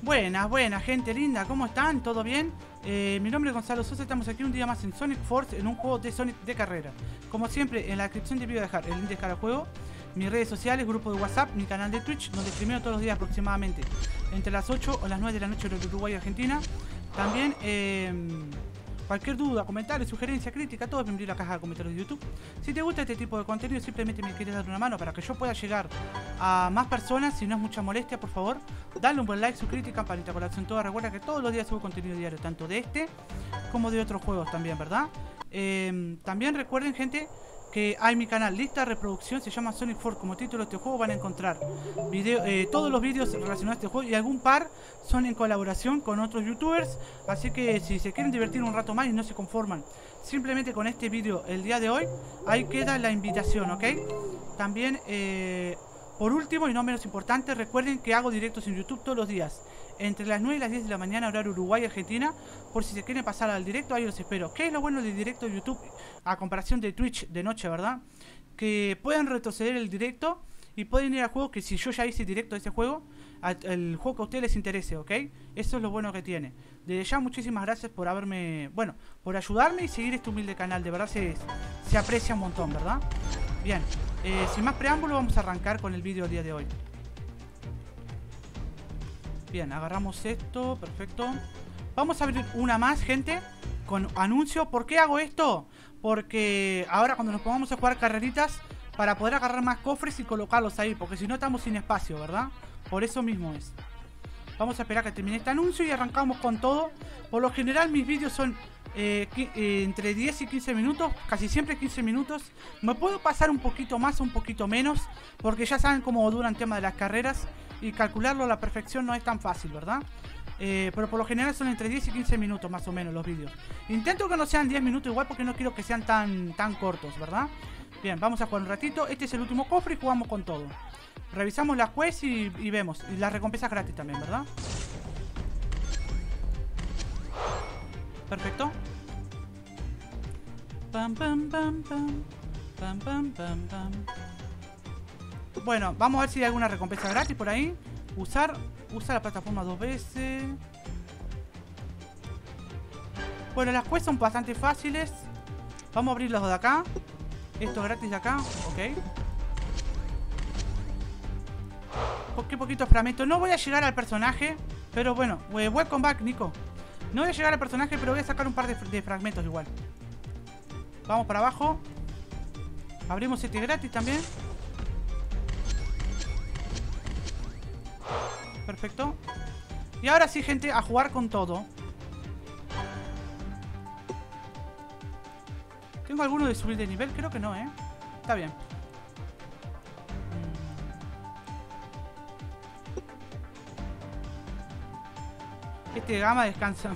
Buenas, buenas, gente linda, ¿cómo están? ¿Todo bien? Mi nombre es Gonzalo Sosa, estamos aquí un día más en Sonic Force, en un juego de Sonic de carrera. Como siempre, en la descripción te voy a dejar el link de cada juego, mis redes sociales, grupo de WhatsApp, mi canal de Twitch, donde streameo todos los días aproximadamente entre las 8 o las 9 de la noche de Uruguay y Argentina. También, cualquier duda, comentario, sugerencia, crítica, todo es bienvenido a la caja de comentarios de YouTube. Si te gusta este tipo de contenido, simplemente me quieres dar una mano para que yo pueda llegar a más personas, si no es mucha molestia, por favor, dale un buen like, suscríbete y campanita con la acción toda. Recuerda que todos los días subo contenido diario, tanto de este como de otros juegos también, ¿verdad? También recuerden, gente, que hay mi canal, lista de reproducción, se llama Sonic Force. Como título de este juego van a encontrar todos los vídeos relacionados a este juego, y algún par son en colaboración con otros youtubers. Así que si se quieren divertir un rato más y no se conforman simplemente con este vídeo el día de hoy, ahí queda la invitación, ¿ok? También, por último y no menos importante, recuerden que hago directos en YouTube todos los días entre las 9 y las 10 de la mañana, horario Uruguay y Argentina. Por si se quieren pasar al directo, ahí los espero. ¿Qué es lo bueno del directo de YouTube a comparación de Twitch de noche, verdad? Que pueden retroceder el directo y pueden ir al juego, que si yo ya hice directo de ese juego, el juego que a ustedes les interese, ¿ok? Eso es lo bueno que tiene. Desde ya, muchísimas gracias por haberme, bueno, por ayudarme y seguir este humilde canal. De verdad se aprecia un montón, ¿verdad? Bien, sin más preámbulo, vamos a arrancar con el vídeo del día de hoy. Bien, agarramos esto, perfecto. Vamos a abrir una más, gente, con anuncio. ¿Por qué hago esto? Porque ahora cuando nos pongamos a jugar carreritas, para poder agarrar más cofres y colocarlos ahí, porque si no estamos sin espacio, ¿verdad? Por eso mismo es. Vamos a esperar que termine este anuncio y arrancamos con todo. Por lo general mis vídeos son entre 10 y 15 minutos, casi siempre 15 minutos. Me puedo pasar un poquito más o un poquito menos, porque ya saben cómo duran el tema de las carreras, y calcularlo a la perfección no es tan fácil, ¿verdad? Pero por lo general son entre 10 y 15 minutos más o menos los vídeos. Intento que no sean 10 minutos igual, porque no quiero que sean tan cortos, ¿verdad? Bien, vamos a jugar un ratito. Este es el último cofre y jugamos con todo. Revisamos las quests y vemos. Y las recompensas gratis también, ¿verdad? Perfecto. Pam, pam, pam, pam. Pam, pam, pam, pam. Bueno, vamos a ver si hay alguna recompensa gratis por ahí. Usa la plataforma 2 veces. Bueno, las quests son bastante fáciles. Vamos a abrir los de acá. Esto gratis de acá, ok. Qué poquito fragmento. No voy a llegar al personaje, pero bueno, welcome back, Nico. No voy a llegar al personaje, pero voy a sacar un par de fragmentos igual. Vamos para abajo. Abrimos este gratis también. Perfecto. Y ahora sí, gente, a jugar con todo. ¿Tengo alguno de subir de nivel? Creo que no, ¿eh? Está bien. Este Gama descansa.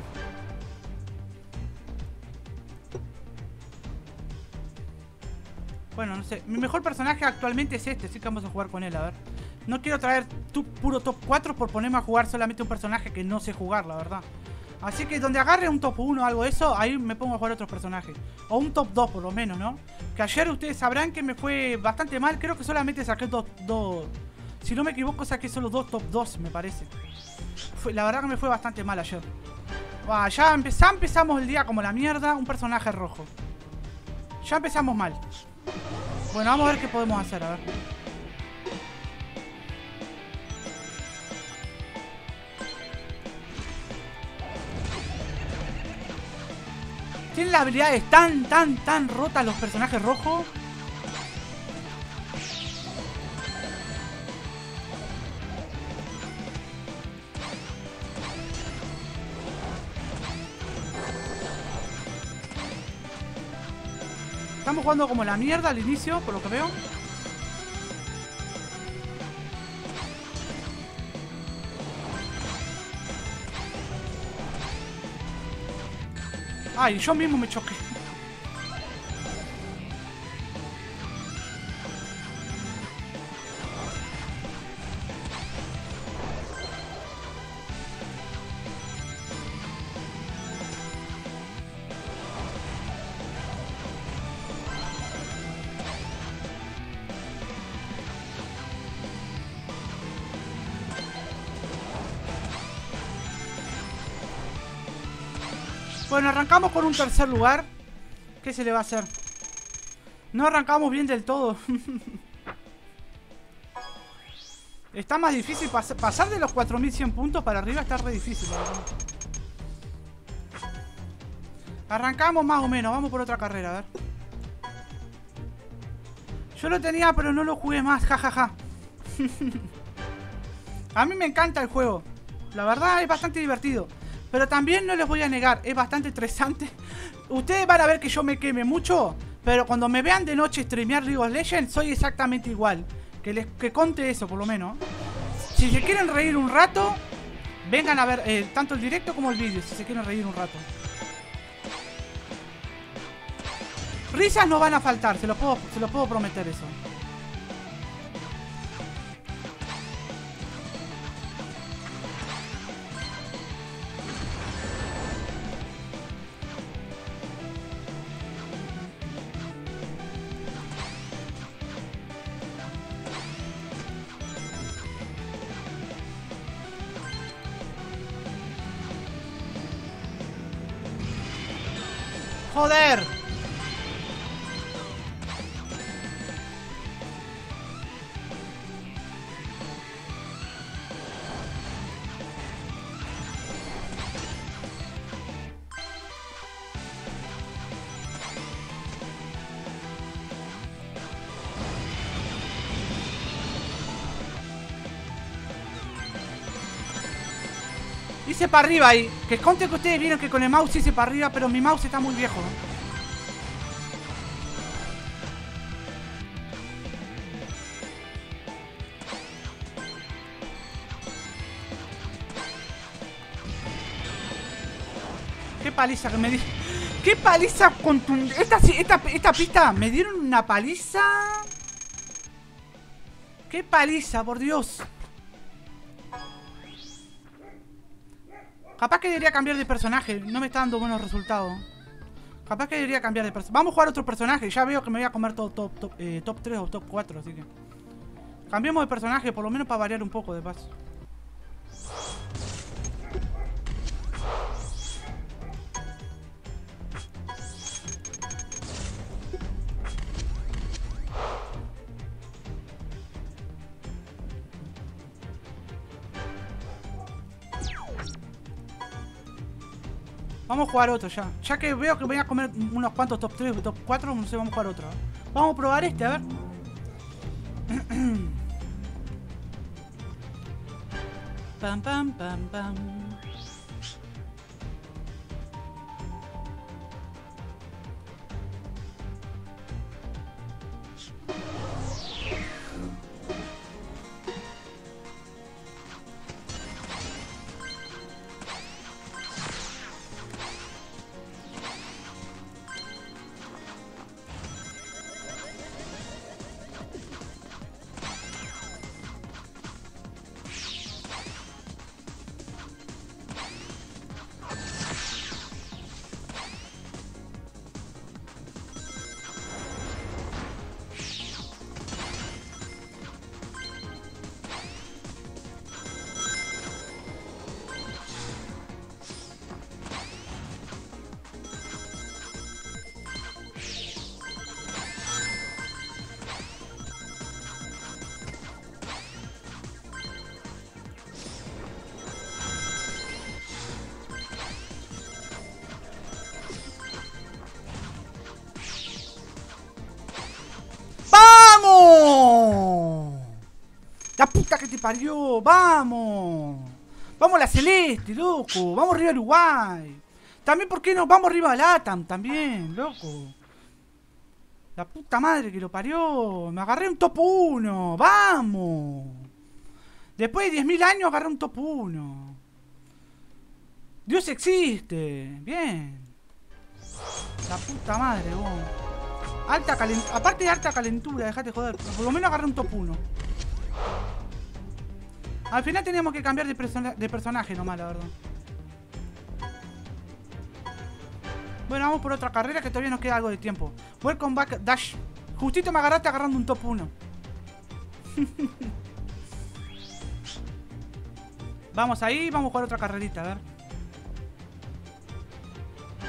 Bueno, no sé. Mi mejor personaje actualmente es este, así que vamos a jugar con él, a ver. No quiero traer puro top 4 por ponerme a jugar solamente un personaje que no sé jugar, la verdad. Así que donde agarre un top 1 o algo de eso, ahí me pongo a jugar otros personajes. O un top 2 por lo menos, ¿no? Que ayer ustedes sabrán que me fue bastante mal. Creo que solamente saqué dos. Si no me equivoco, saqué solo 2 top 2, me parece. La verdad que me fue bastante mal ayer. Ya empezamos el día como la mierda. Un personaje rojo. Ya empezamos mal. Bueno, vamos a ver qué podemos hacer, a ver. Tienen las habilidades tan rotas los personajes rojos. Estamos jugando como la mierda al inicio, por lo que veo. Ay, yo mismo me choqué. Bueno, arrancamos con un tercer lugar. ¿Qué se le va a hacer? No arrancamos bien del todo. Está más difícil pasar de los 4100 puntos para arriba. Está re difícil, la verdad. Arrancamos más o menos. Vamos por otra carrera, a ver. Yo lo tenía, pero no lo jugué más. Jajaja. A mí me encanta el juego. La verdad es bastante divertido. Pero también no les voy a negar, es bastante estresante. Ustedes van a ver que yo me queme mucho, pero cuando me vean de noche streamear League of Legends, soy exactamente igual. Que conte eso, por lo menos. Si se quieren reír un rato, vengan a ver tanto el directo como el vídeo, si se quieren reír un rato. Risas no van a faltar, se lo puedo prometer eso. ¡Joder! Hice para arriba ahí. Que conte que ustedes vieron que con el mouse hice para arriba, pero mi mouse está muy viejo. Qué paliza que me di. Qué paliza contundente. Esta pista me dieron una paliza. Qué paliza, por Dios. Capaz que debería cambiar de personaje. No me está dando buenos resultados. Capaz que debería cambiar de personaje. Vamos a jugar otro personaje. Ya veo que me voy a comer todo top 3 o top 4. Así que cambiemos de personaje, por lo menos para variar un poco de paso. Vamos a jugar otro ya. Ya que veo que voy a comer unos cuantos top 3 o top 4, no sé, vamos a jugar otro. Vamos a probar este, a ver. Pam, pam, pam, pam. ¡La puta que te parió! ¡Vamos! ¡Vamos a la Celeste, loco! ¡Vamos arriba a Uruguay! También, ¿por qué no? ¡Vamos arriba a LATAM también, loco! ¡La puta madre que lo parió! ¡Me agarré un top 1! ¡Vamos! Después de 10.000 años agarré un top 1. ¡Dios existe! ¡Bien! ¡La puta madre, vos! Alta calentura. Aparte de alta calentura, dejate joder. Por lo menos agarré un top 1. Al final teníamos que cambiar de personaje nomás, la verdad. Bueno, vamos por otra carrera que todavía nos queda algo de tiempo. Welcome back, Dash. Justito me agarraste agarrando un top 1. Vamos ahí, vamos a jugar otra carrerita, a ver.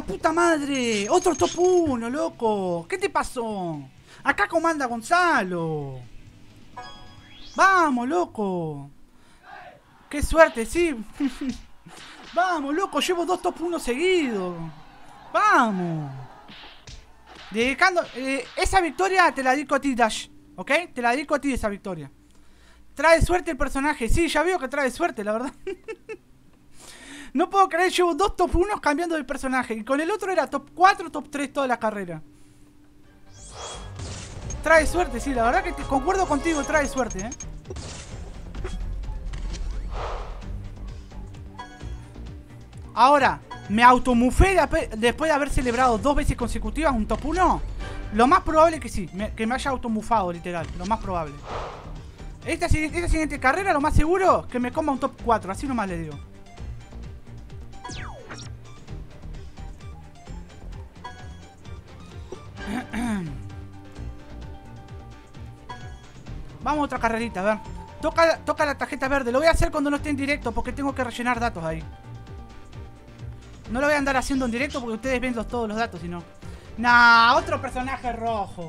puta madre! ¡Otro top 1, loco! ¿Qué te pasó? Acá comanda Gonzalo. ¡Vamos, loco! ¡Qué suerte, sí! ¡Vamos, loco! Llevo 2 top 1 seguidos. ¡Vamos! Dedicando... esa victoria te la dedico a ti, Dash. ¿Ok? Te la dedico a ti esa victoria. Trae suerte el personaje. Sí, ya veo que trae suerte, la verdad. No puedo creer, llevo 2 top 1 cambiando de personaje. Y con el otro era top 4, top 3 toda la carrera. Trae suerte, sí, la verdad que concuerdo contigo, trae suerte, ¿eh? Ahora, me automufé después de haber celebrado 2 veces consecutivas un top 1. Lo más probable que sí, que me haya automufado, literal. Lo más probable. Esta siguiente carrera, lo más seguro, que me coma un top 4. Así nomás le digo. Vamos a otra carrerita, a ver. Toca la tarjeta verde. Lo voy a hacer cuando no esté en directo porque tengo que rellenar datos ahí. No lo voy a andar haciendo en directo porque ustedes ven todos los datos, si no. Nah, otro personaje rojo.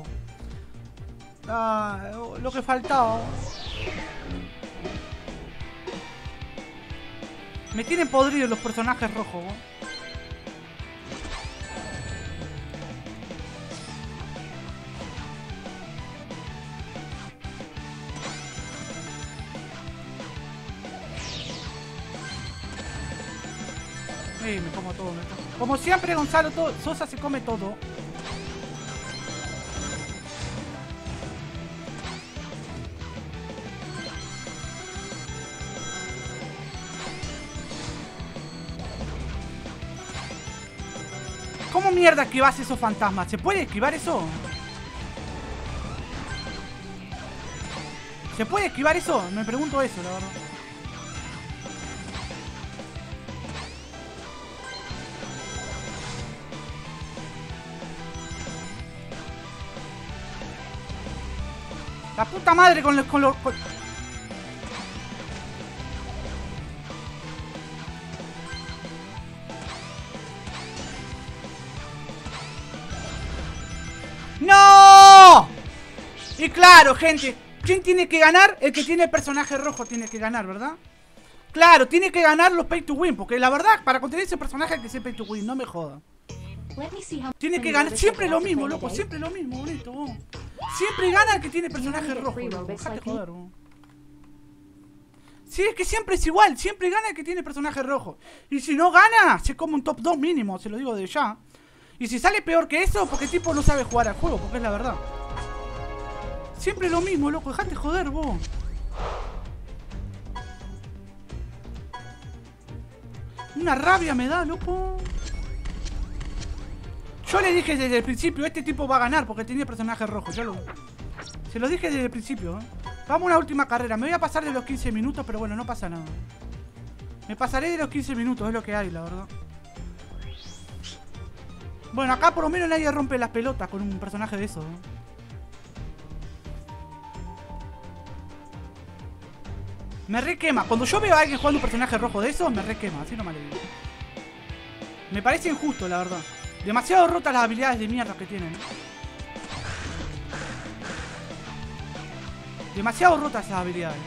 Ah, lo que faltaba. Me tienen podridos los personajes rojos, ¿no? Me como todo. Como siempre, Gonzalo Sosa se come todo. ¿Cómo mierda esquivas esos fantasmas? ¿Se puede esquivar eso? ¿Se puede esquivar eso? Me pregunto eso, la verdad. La puta madre con los... ¡No! Y claro, gente, ¿quién tiene que ganar? El que tiene el personaje rojo tiene que ganar, ¿verdad? Claro, tiene que ganar los pay to win, porque la verdad, para conseguir ese personaje hay que ser pay to win, no me jodan. Tiene que ganar, siempre lo mismo, loco, siempre lo mismo, bonito, vos. Siempre gana el que tiene personaje rojo, loco. Dejate joder, vos. Sí, es que siempre es igual, siempre gana el que tiene personaje rojo. Y si no gana, se come un top 2 mínimo, se lo digo de ya. Y si sale peor que eso, porque el tipo no sabe jugar al juego, porque es la verdad. Siempre lo mismo, loco, dejate joder, vos. Una rabia me da, loco. Yo le dije desde el principio, este tipo va a ganar porque tenía personaje rojo. Se lo dije desde el principio, ¿eh? Vamos a una última carrera. Me voy a pasar de los 15 minutos, pero bueno, no pasa nada. Me pasaré de los 15 minutos, es lo que hay, la verdad. Bueno, acá por lo menos nadie rompe las pelotas con un personaje de esos, ¿eh? Me re quema. Cuando yo veo a alguien jugando un personaje rojo de esos, me re quema. Así nomás le digo. Me parece injusto, la verdad. Demasiado rotas las habilidades de mierda que tienen. Demasiado rotas esas habilidades.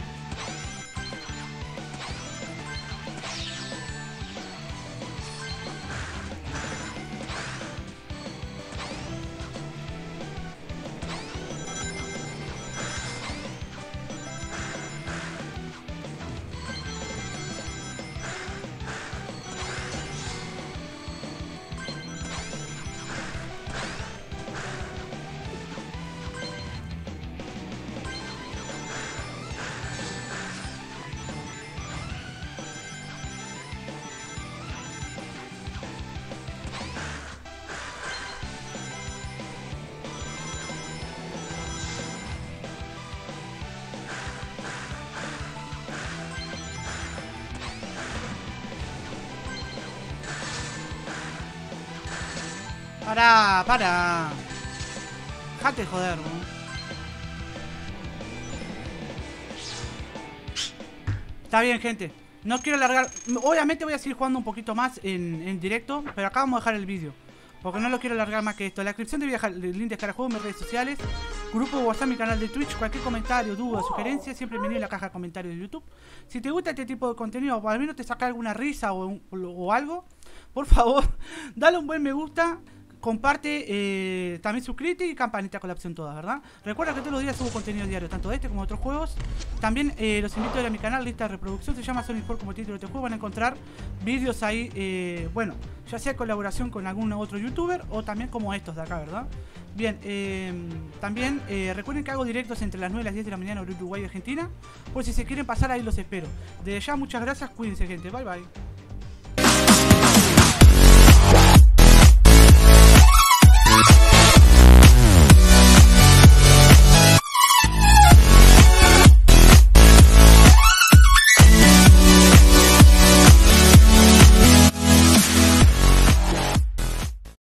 Para. Dejate joder, ¿no? Está bien, gente. No quiero alargar. Obviamente voy a seguir jugando un poquito más en directo, pero acá vamos a dejar el vídeo, porque no lo quiero alargar más que esto. En la descripción te voy a dejar el link de Descarajuego, mis redes sociales, grupo de WhatsApp, mi canal de Twitch. Cualquier comentario, duda, sugerencia, siempre bienvenido en la caja de comentarios de YouTube. Si te gusta este tipo de contenido, o al menos te saca alguna risa o algo, por favor, dale un buen me gusta. Comparte, también suscríbete y campanita con la opción todas, ¿verdad? Recuerda que todos los días subo contenido diario, tanto de este como de otros juegos. También los invito a ir a mi canal, lista de reproducción, se llama Sonic Sport como título de este juego. Van a encontrar vídeos ahí, bueno, ya sea colaboración con algún otro youtuber o también como estos de acá, ¿verdad? Bien, también recuerden que hago directos entre las 9 y las 10 de la mañana en Uruguay y Argentina. Por si se quieren pasar ahí los espero. Desde ya muchas gracias, cuídense gente, bye bye.